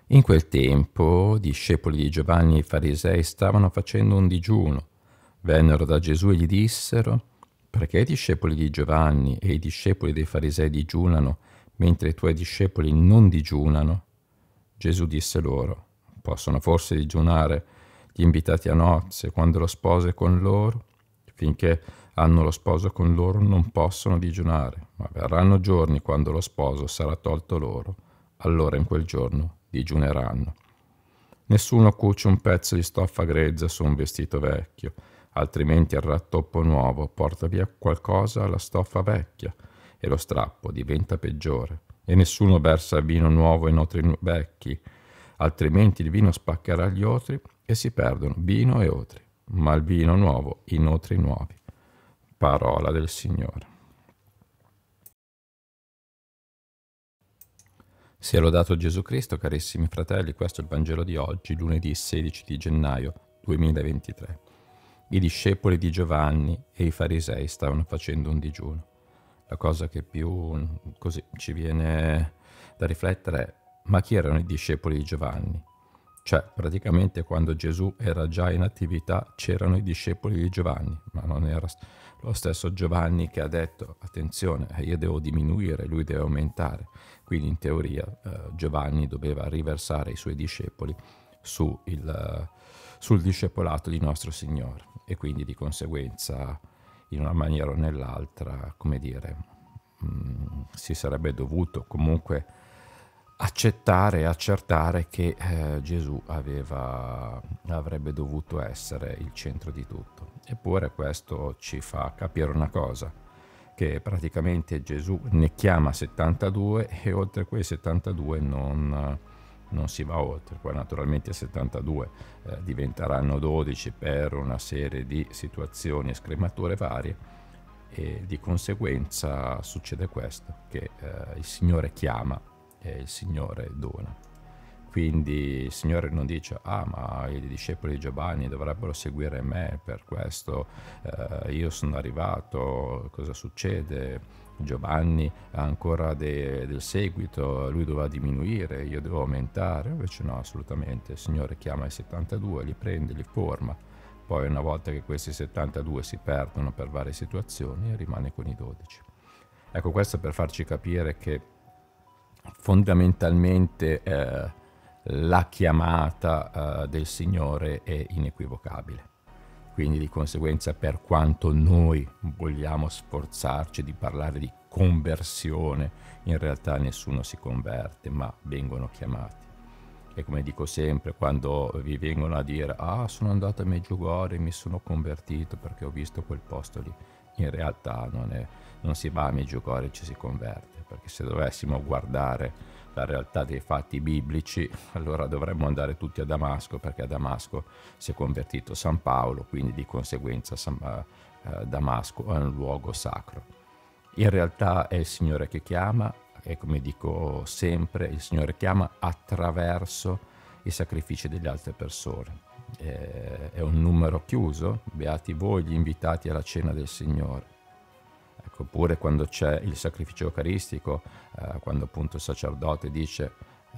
In quel tempo, discepoli di Giovanni e i farisei stavano facendo un digiuno. Vennero da Gesù e gli dissero: perché i discepoli di Giovanni e i discepoli dei farisei digiunano, mentre i tuoi discepoli non digiunano? Gesù disse loro: possono forse digiunare gli invitati a nozze quando lo sposo è con loro? Finché hanno lo sposo con loro non possono digiunare, ma verranno giorni quando lo sposo sarà tolto loro. Allora in quel giorno digiuneranno. Nessuno cuce un pezzo di stoffa grezza su un vestito vecchio, altrimenti il rattoppo nuovo porta via qualcosa alla stoffa vecchia e lo strappo diventa peggiore. E nessuno versa vino nuovo in otri vecchi, altrimenti il vino spaccherà gli otri e si perdono vino e otri, ma il vino nuovo in otri nuovi. Parola del Signore. Sia lodato Gesù Cristo, carissimi fratelli, questo è il Vangelo di oggi, lunedì 16 di gennaio 2023. I discepoli di Giovanni e i farisei stavano facendo un digiuno. La cosa che più così ci viene da riflettere è: ma chi erano i discepoli di Giovanni? Cioè, praticamente quando Gesù era già in attività c'erano i discepoli di Giovanni, ma non era lo stesso Giovanni che ha detto: attenzione, io devo diminuire, lui deve aumentare. Quindi in teoria Giovanni doveva riversare i suoi discepoli sul discepolato di nostro Signore, e quindi di conseguenza in una maniera o nell'altra, come dire, si sarebbe dovuto comunque accettare e accertare che Gesù avrebbe dovuto essere il centro di tutto. Eppure questo ci fa capire una cosa, che praticamente Gesù ne chiama 72 e oltre quei 72 non si va oltre. Poi naturalmente 72 diventeranno 12 per una serie di situazioni e scremature varie, e di conseguenza succede questo, che il Signore chiama e il Signore dona. Quindi il Signore non dice: ma i discepoli di Giovanni dovrebbero seguire me, per questo io sono arrivato, cosa succede? Giovanni ha ancora del seguito, lui doveva diminuire, io devo aumentare. Invece no, assolutamente. Il Signore chiama i 72, li prende, li forma. Poi una volta che questi 72 si perdono per varie situazioni, rimane con i 12. Ecco, questo per farci capire che fondamentalmente la chiamata del Signore è inequivocabile. Quindi di conseguenza, per quanto noi vogliamo sforzarci di parlare di conversione, in realtà nessuno si converte, ma vengono chiamati. E come dico sempre, quando vi vengono a dire: sono andato a Medjugorje e mi sono convertito perché ho visto quel posto lì, in realtà non si va a Medjugorje e ci si converte, perché se dovessimo guardare la realtà dei fatti biblici, allora dovremmo andare tutti a Damasco, perché a Damasco si è convertito San Paolo, quindi di conseguenza Damasco è un luogo sacro. In realtà è il Signore che chiama, e come dico sempre, il Signore chiama attraverso i sacrifici delle altre persone. È un numero chiuso, beati voi gli invitati alla cena del Signore. Ecco, oppure quando c'è il sacrificio eucaristico, quando appunto il sacerdote dice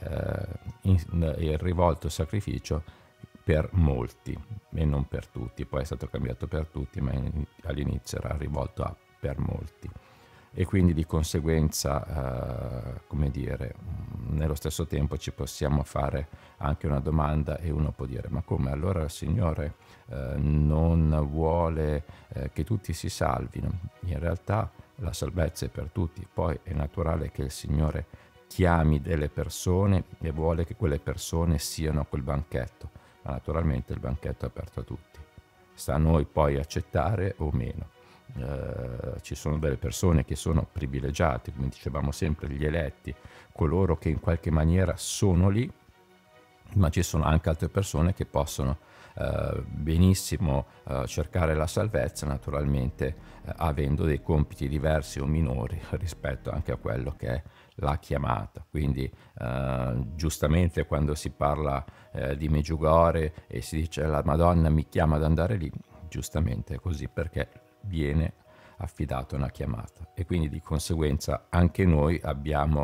è rivolto il sacrificio per molti e non per tutti, poi è stato cambiato per tutti, ma all'inizio era rivolto per molti. E quindi di conseguenza, come dire, nello stesso tempo ci possiamo fare anche una domanda, e uno può dire: ma come, allora il Signore non vuole che tutti si salvino? In realtà la salvezza è per tutti, poi è naturale che il Signore chiami delle persone e vuole che quelle persone siano a quel banchetto, ma naturalmente il banchetto è aperto a tutti. Sta a noi poi accettare o meno. Ci sono delle persone che sono privilegiate, come dicevamo sempre, gli eletti, coloro che in qualche maniera sono lì, ma ci sono anche altre persone che possono benissimo cercare la salvezza, naturalmente avendo dei compiti diversi o minori rispetto anche a quello che è la chiamata. Quindi giustamente quando si parla di Medjugorje e si dice: la Madonna mi chiama ad andare lì, giustamente è così, perché viene affidata una chiamata, e quindi di conseguenza anche noi abbiamo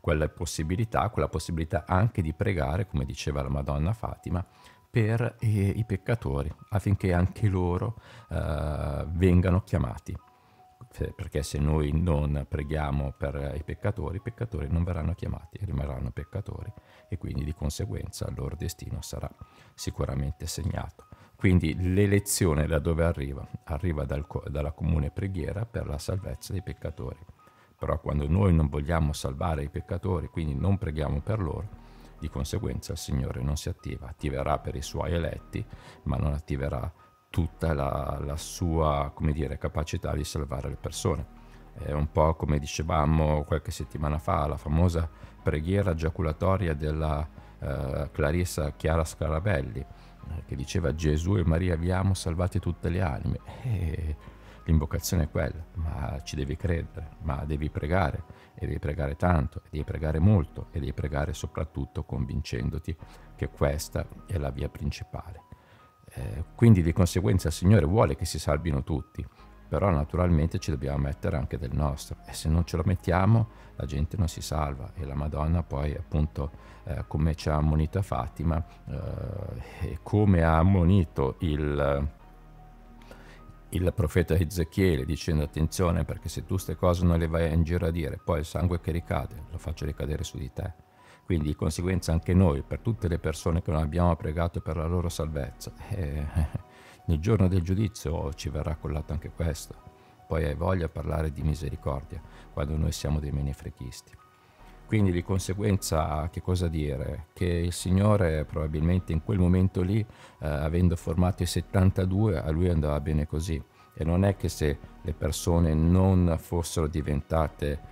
quella possibilità anche di pregare, come diceva la Madonna Fatima, per i peccatori, affinché anche loro vengano chiamati. Perché se noi non preghiamo per i peccatori non verranno chiamati, rimarranno peccatori e quindi di conseguenza il loro destino sarà sicuramente segnato. Quindi l'elezione da dove arriva? Arriva dalla comune preghiera per la salvezza dei peccatori. Però quando noi non vogliamo salvare i peccatori, quindi non preghiamo per loro, di conseguenza il Signore non si attiverà per i suoi eletti, ma non attiverà tutta la sua, come dire, capacità di salvare le persone. È un po' come dicevamo qualche settimana fa, la famosa preghiera giaculatoria della Clarissa Chiara Scarabelli, che diceva: Gesù e Maria vi amo, salvate tutte le anime. E l'invocazione è quella, ma ci devi credere, ma devi pregare, e devi pregare tanto, e devi pregare molto, e devi pregare soprattutto convincendoti che questa è la via principale. Quindi di conseguenza il Signore vuole che si salvino tutti, però naturalmente ci dobbiamo mettere anche del nostro, e se non ce lo mettiamo la gente non si salva. E la Madonna poi appunto come ci ha ammonito Fatima, e come ha ammonito il profeta Ezechiele, dicendo: attenzione, perché se tu queste cose non le vai in giro a dire, poi il sangue che ricade lo faccio ricadere su di te. Quindi di conseguenza anche noi, per tutte le persone che non abbiamo pregato per la loro salvezza, nel giorno del giudizio ci verrà collato anche questo. Poi hai voglia di parlare di misericordia quando noi siamo dei menefreghisti. Quindi di conseguenza che cosa dire? Che il Signore probabilmente in quel momento lì, avendo formato i 72, a lui andava bene così. E non è che se le persone non fossero diventate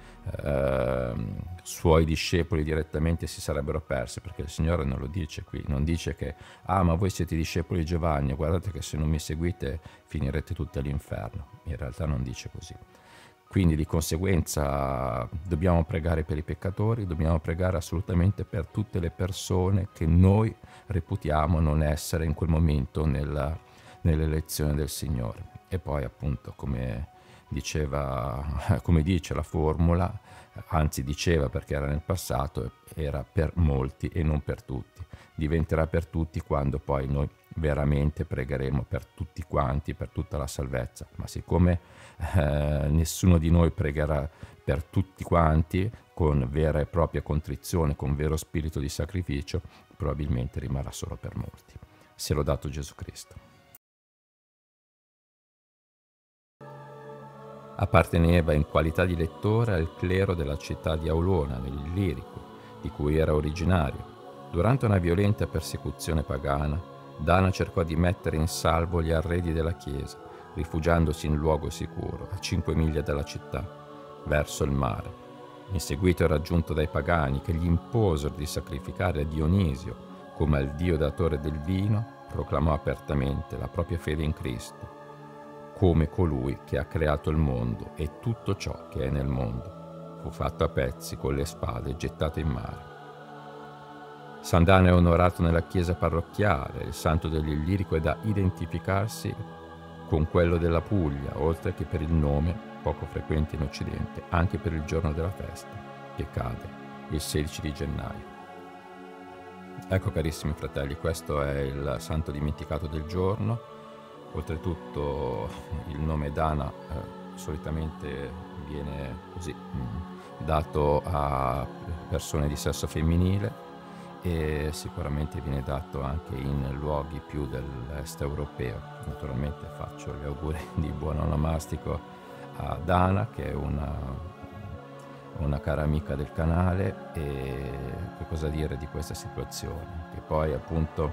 suoi discepoli direttamente si sarebbero perse, perché il Signore non lo dice qui, non dice che ma voi siete discepoli di Giovanni, guardate che se non mi seguite finirete tutti all'inferno. In realtà non dice così. Quindi di conseguenza dobbiamo pregare per i peccatori, dobbiamo pregare assolutamente per tutte le persone che noi reputiamo non essere in quel momento nell'elezione del Signore. E poi appunto come dice la formula, anzi diceva perché era nel passato, era per molti e non per tutti. Diventerà per tutti quando poi noi veramente pregheremo per tutti quanti, per tutta la salvezza. Ma siccome nessuno di noi pregherà per tutti quanti con vera e propria contrizione, con vero spirito di sacrificio, probabilmente rimarrà solo per molti. Sia lodato Gesù Cristo. Apparteneva in qualità di lettore al clero della città di Aulona, nell'Illirico, di cui era originario. Durante una violenta persecuzione pagana, Dana cercò di mettere in salvo gli arredi della chiesa, rifugiandosi in luogo sicuro, a 5 miglia dalla città, verso il mare. In seguito era raggiunto dai pagani che gli imposero di sacrificare a Dionisio, come al dio datore del vino, proclamò apertamente la propria fede in Cristo, come colui che ha creato il mondo e tutto ciò che è nel mondo. Fu fatto a pezzi con le spade e gettato in mare. San Dana è onorato nella chiesa parrocchiale, il santo dell'Illirico è da identificarsi con quello della Puglia, oltre che per il nome, poco frequente in Occidente, anche per il giorno della festa, che cade il 16 di gennaio. Ecco carissimi fratelli, questo è il santo dimenticato del giorno. Oltretutto il nome Dana solitamente viene così dato a persone di sesso femminile e sicuramente viene dato anche in luoghi più dell'est europeo. Naturalmente faccio gli auguri di buon onomastico a Dana, che è una cara amica del canale. E che cosa dire di questa situazione? Che poi appunto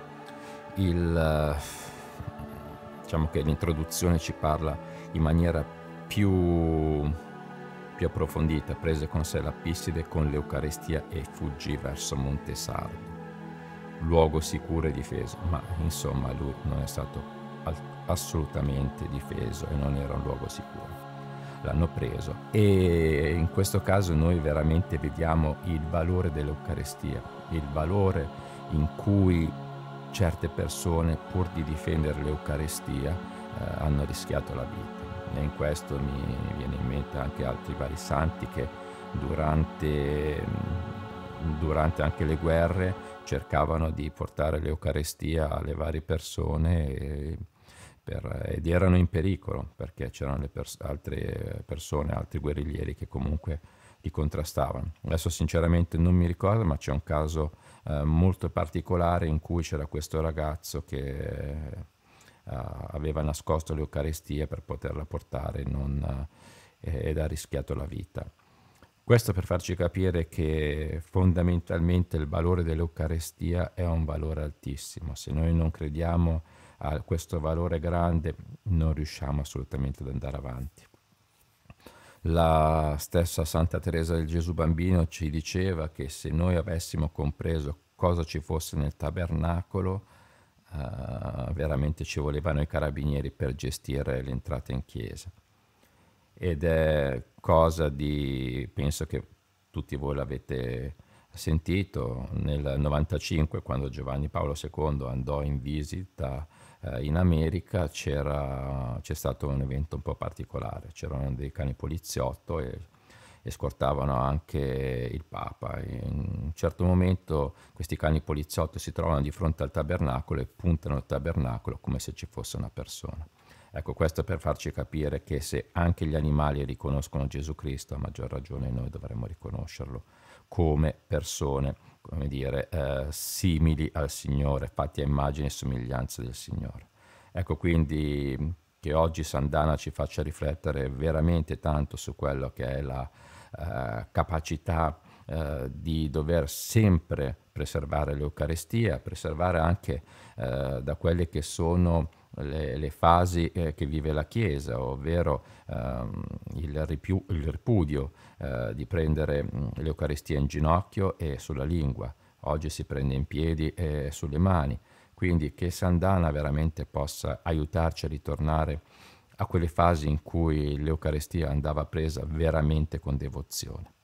diciamo che l'introduzione ci parla in maniera più approfondita: prese con sé la Pisside con l'Eucaristia e fuggì verso Monte Sardo, luogo sicuro e difeso. Ma insomma lui non è stato assolutamente difeso e non era un luogo sicuro. L'hanno preso, e in questo caso noi veramente vediamo il valore dell'Eucaristia, il valore in cui certe persone, pur di difendere l'Eucaristia, hanno rischiato la vita. E in questo mi viene in mente anche altri vari santi che durante, durante anche le guerre cercavano di portare l'Eucarestia alle varie persone ed erano in pericolo perché c'erano altre persone, altri guerriglieri che comunque li contrastavano. Adesso sinceramente non mi ricordo, ma c'è un caso molto particolare in cui c'era questo ragazzo che aveva nascosto l'Eucaristia per poterla portare ed ha rischiato la vita. Questo per farci capire che fondamentalmente il valore dell'Eucaristia è un valore altissimo. Se noi non crediamo a questo valore grande, non riusciamo assolutamente ad andare avanti. La stessa Santa Teresa del Gesù Bambino ci diceva che se noi avessimo compreso cosa ci fosse nel tabernacolo, veramente ci volevano i carabinieri per gestire l'entrata in chiesa. Ed è cosa di, penso che tutti voi l'avete sentito, nel 95 quando Giovanni Paolo II andò in visita in America c'è stato un evento un po' particolare, c'erano dei cani poliziotto e scortavano anche il Papa. In un certo momento questi cani poliziotto si trovano di fronte al tabernacolo e puntano al tabernacolo come se ci fosse una persona. Ecco, questo per farci capire che se anche gli animali riconoscono Gesù Cristo, a maggior ragione noi dovremmo riconoscerlo come persone, come dire, simili al Signore, fatti a immagine e somiglianza del Signore. Ecco quindi che oggi Sandana ci faccia riflettere veramente tanto su quello che è la capacità di dover sempre preservare l'Eucaristia, preservare anche da quelle che sono le fasi che vive la Chiesa, ovvero il ripudio di prendere l'Eucaristia in ginocchio e sulla lingua. Oggi si prende in piedi e sulle mani, quindi che Sandana veramente possa aiutarci a ritornare a quelle fasi in cui l'Eucaristia andava presa veramente con devozione.